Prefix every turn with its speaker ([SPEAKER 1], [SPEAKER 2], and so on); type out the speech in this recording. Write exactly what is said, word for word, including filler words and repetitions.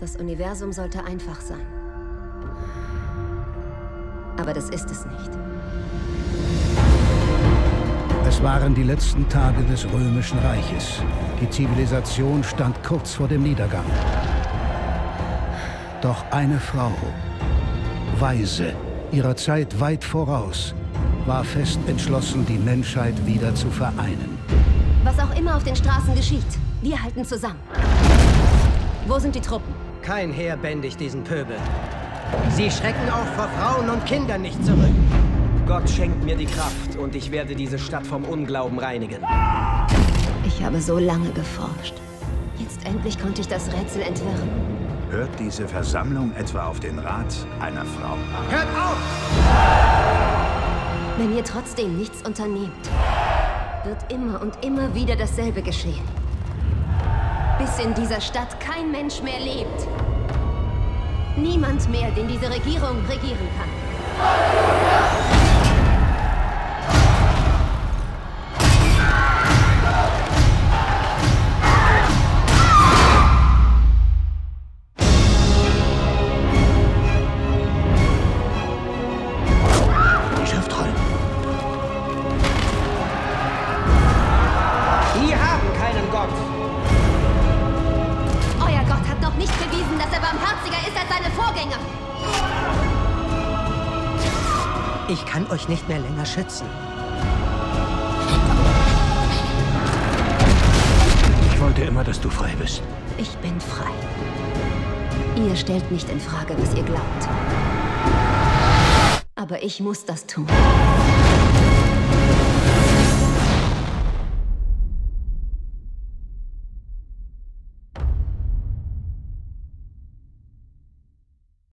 [SPEAKER 1] Das Universum sollte einfach sein. Aber das ist es nicht.
[SPEAKER 2] Es waren die letzten Tage des Römischen Reiches. Die Zivilisation stand kurz vor dem Niedergang. Doch eine Frau, weise, ihrer Zeit weit voraus, war fest entschlossen, die Menschheit wieder zu vereinen.
[SPEAKER 1] Was auch immer auf den Straßen geschieht, wir halten zusammen. Wo sind die Truppen?
[SPEAKER 3] Kein Heer bändigt diesen Pöbel. Sie schrecken auch vor Frauen und Kindern nicht zurück.
[SPEAKER 4] Gott schenkt mir die Kraft und ich werde diese Stadt vom Unglauben reinigen.
[SPEAKER 1] Ich habe so lange geforscht. Jetzt endlich konnte ich das Rätsel entwirren.
[SPEAKER 5] Hört diese Versammlung etwa auf den Rat einer Frau?
[SPEAKER 3] Hört auf!
[SPEAKER 1] Wenn ihr trotzdem nichts unternehmt, wird immer und immer wieder dasselbe geschehen. Bis in dieser Stadt kein Mensch mehr lebt. Niemand mehr, den diese Regierung regieren kann.
[SPEAKER 4] Die haben keinen Gott.
[SPEAKER 1] Euer Gott hat noch nicht bewiesen, dass er barmherziger ist als seine Vorgänger.
[SPEAKER 3] Ich kann euch nicht mehr länger schützen.
[SPEAKER 5] Ich wollte immer, dass du frei bist.
[SPEAKER 1] Ich bin frei. Ihr stellt nicht in Frage, was ihr glaubt. Aber ich muss das tun.